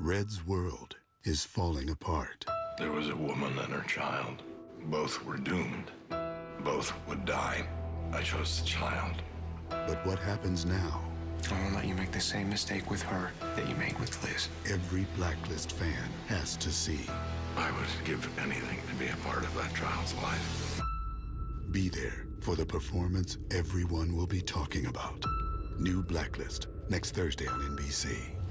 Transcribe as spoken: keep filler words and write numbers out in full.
Red's world is falling apart. There was a woman and her child. Both were doomed. Both would die. I chose the child. But what happens now? I won't let you make the same mistake with her that you made with Liz. Every Blacklist fan has to see. I would give anything to be a part of that child's life. Be there for the performance everyone will be talking about. New Blacklist, next Thursday on N B C.